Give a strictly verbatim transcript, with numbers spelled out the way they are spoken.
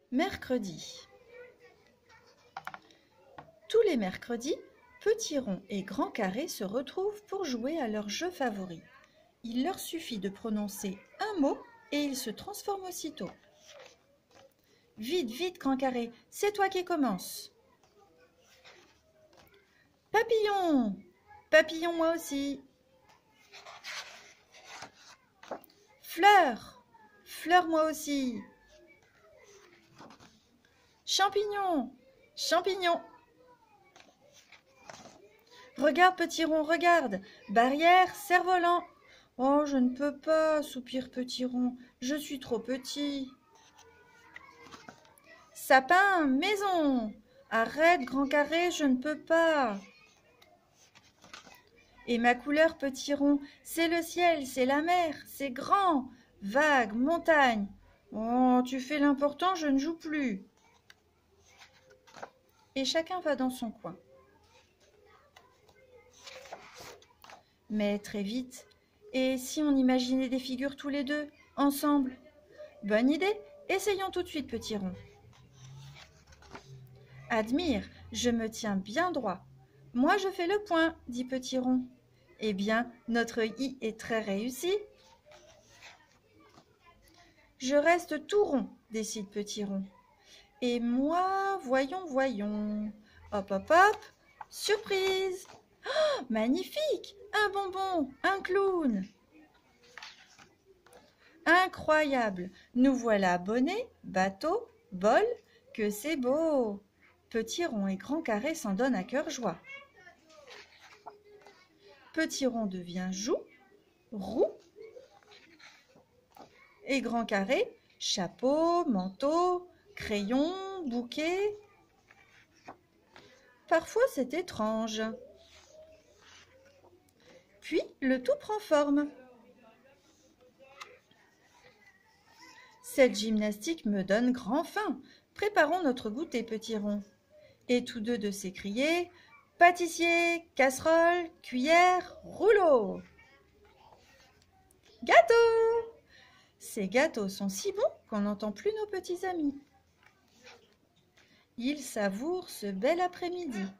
Mercredi. Tous les mercredis, Petit Rond et Grand Carré se retrouvent pour jouer à leur jeu favori. Il leur suffit de prononcer un mot et ils se transforment aussitôt. Vite, vite, Grand Carré, c'est toi qui commence. Papillon, papillon moi aussi. Fleur, fleur moi aussi. Champignon, champignon. Regarde, Petit Rond, regarde. Barrière, cerf-volant. Oh, je ne peux pas, soupire Petit Rond. Je suis trop petit. Sapin, maison. Arrête, Grand Carré, je ne peux pas. Et ma couleur, Petit Rond, c'est le ciel, c'est la mer, c'est grand. Vague, montagne. Oh, tu fais l'important, je ne joue plus. Et chacun va dans son coin. Mais très vite, et si on imaginait des figures tous les deux, ensemble? Bonne idée, essayons tout de suite, Petit Rond. Admire, je me tiens bien droit. Moi, je fais le point, dit Petit Rond. Eh bien, notre i est très réussi. Je reste tout rond, décide Petit Rond. Et moi, voyons, voyons. Hop, hop, hop, surprise! Oh, magnifique! Un bonbon, un clown. Incroyable! Nous voilà bonnet, bateau, bol, que c'est beau! Petit Rond et Grand Carré s'en donnent à cœur joie. Petit Rond devient joue, roue, et Grand Carré, chapeau, manteau, crayon, bouquet. Parfois c'est étrange. Puis le tout prend forme. Cette gymnastique me donne grand faim. Préparons notre goûter, Petit Rond. Et tous deux de s'écrier « Pâtissier, casserole, cuillère, rouleau !» Gâteau! Ces gâteaux sont si bons qu'on n'entend plus nos petits amis. Ils savourent ce bel après-midi.